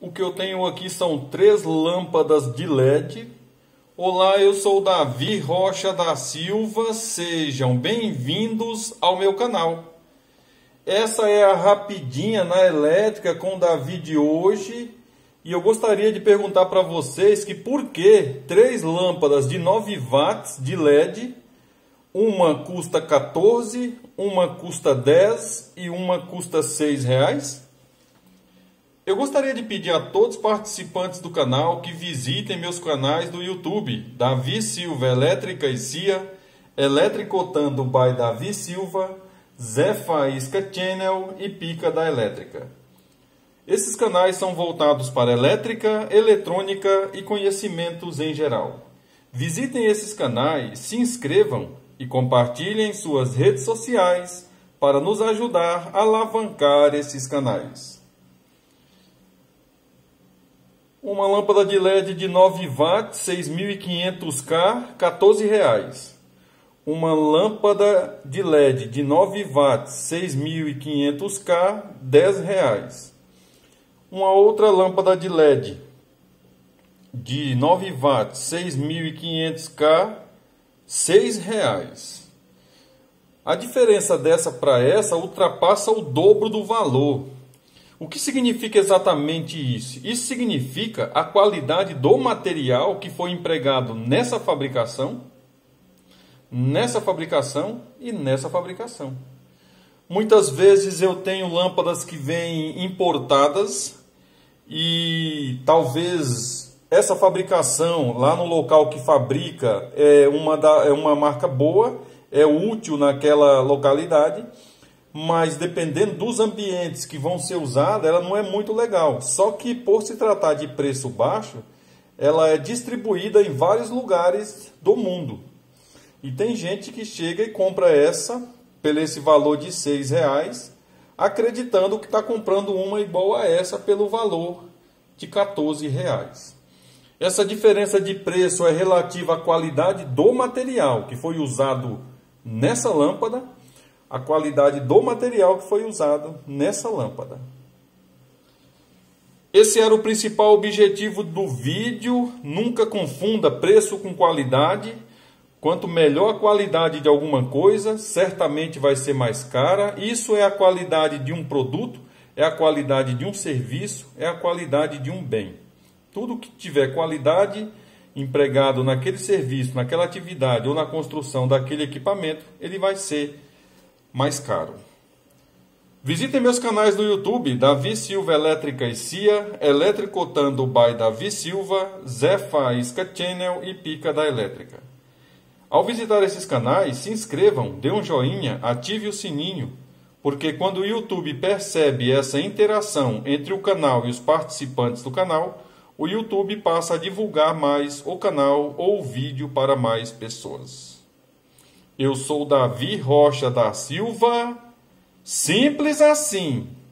O que eu tenho aqui são 3 lâmpadas de LED. Olá, eu sou Davi Rocha da Silva, sejam bem-vindos ao meu canal. Essa é a rapidinha na elétrica com o Davi de hoje. E eu gostaria de perguntar para vocês que por que 3 lâmpadas de 9 watts de LED, uma custa 14, uma custa 10 e uma custa 6 reais? Eu gostaria de pedir a todos os participantes do canal que visitem meus canais do YouTube, Davi Silva Elétrica e CIA, Eletricotando by Davi Silva, Zé Faísca Channel e Pica da Elétrica. Esses canais são voltados para elétrica, eletrônica e conhecimentos em geral. Visitem esses canais, se inscrevam e compartilhem suas redes sociais para nos ajudar a alavancar esses canais. Uma lâmpada de LED de 9 watts, 6.500K, 14 reais. Uma lâmpada de LED de 9 watts, 6.500K, 10 reais. Uma outra lâmpada de LED de 9 watts, 6.500K, 6 reais. A diferença dessa para essa ultrapassa o dobro do valor. O que significa exatamente isso? Isso significa a qualidade do material que foi empregado nessa fabricação e nessa fabricação. Muitas vezes eu tenho lâmpadas que vêm importadas e talvez essa fabricação lá no local que fabrica é uma marca boa, é útil naquela localidade, mas dependendo dos ambientes que vão ser usados, ela não é muito legal. Só que por se tratar de preço baixo, ela é distribuída em vários lugares do mundo. E tem gente que chega e compra essa pelo esse valor de 6 reais, acreditando que está comprando uma igual a essa pelo valor de 14 reais. Essa diferença de preço é relativa à qualidade do material que foi usado nessa lâmpada, a qualidade do material que foi usado nessa lâmpada. Esse era o principal objetivo do vídeo. Nunca confunda preço com qualidade. Quanto melhor a qualidade de alguma coisa, certamente vai ser mais cara. Isso é a qualidade de um produto, é a qualidade de um serviço, é a qualidade de um bem. Tudo que tiver qualidade empregado naquele serviço, naquela atividade ou na construção daquele equipamento, ele vai ser mais caro. Visitem meus canais do YouTube, Davi Silva Elétrica e CIA, Eletricotando by Davi Silva, Zé Faísca Channel e Pica da Elétrica. Ao visitar esses canais, se inscrevam, dê um joinha, ative o sininho, porque quando o YouTube percebe essa interação entre o canal e os participantes do canal, o YouTube passa a divulgar mais o canal ou o vídeo para mais pessoas. Eu sou Davi Rocha da Silva, simples assim.